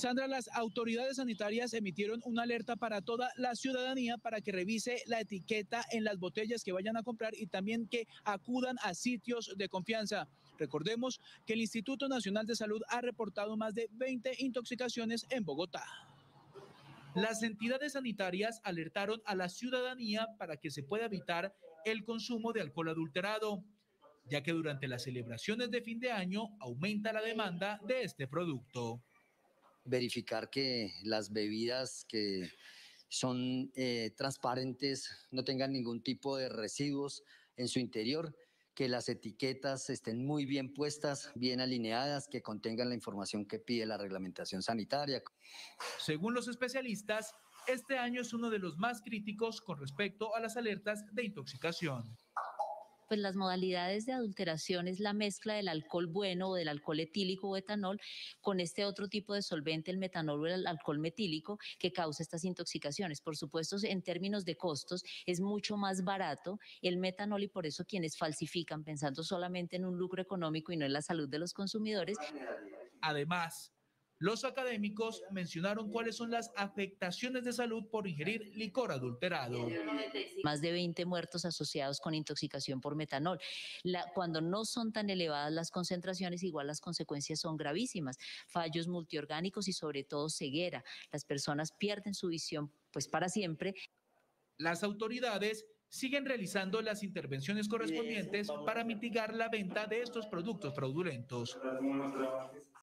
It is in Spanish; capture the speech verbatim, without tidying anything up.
Sandra, las autoridades sanitarias emitieron una alerta para toda la ciudadanía para que revise la etiqueta en las botellas que vayan a comprar y también que acudan a sitios de confianza. Recordemos que el Instituto Nacional de Salud ha reportado más de veinte intoxicaciones en Bogotá. Las entidades sanitarias alertaron a la ciudadanía para que se pueda evitar el consumo de alcohol adulterado, ya que durante las celebraciones de fin de año aumenta la demanda de este producto. Verificar que las bebidas que son eh, transparentes no tengan ningún tipo de residuos en su interior, que las etiquetas estén muy bien puestas, bien alineadas, que contengan la información que pide la reglamentación sanitaria. Según los especialistas, este año es uno de los más críticos con respecto a las alertas de intoxicación. Pues las modalidades de adulteración es la mezcla del alcohol bueno o del alcohol etílico o etanol con este otro tipo de solvente, el metanol o el alcohol metílico, que causa estas intoxicaciones. Por supuesto, en términos de costos, es mucho más barato el metanol y por eso quienes falsifican pensando solamente en un lucro económico y no en la salud de los consumidores. Además, los académicos mencionaron cuáles son las afectaciones de salud por ingerir licor adulterado. Más de veinte muertos asociados con intoxicación por metanol. La, cuando no son tan elevadas las concentraciones, igual las consecuencias son gravísimas. Fallos multiorgánicos y sobre todo ceguera. Las personas pierden su visión pues para siempre. Las autoridades siguen realizando las intervenciones correspondientes para mitigar la venta de estos productos fraudulentos.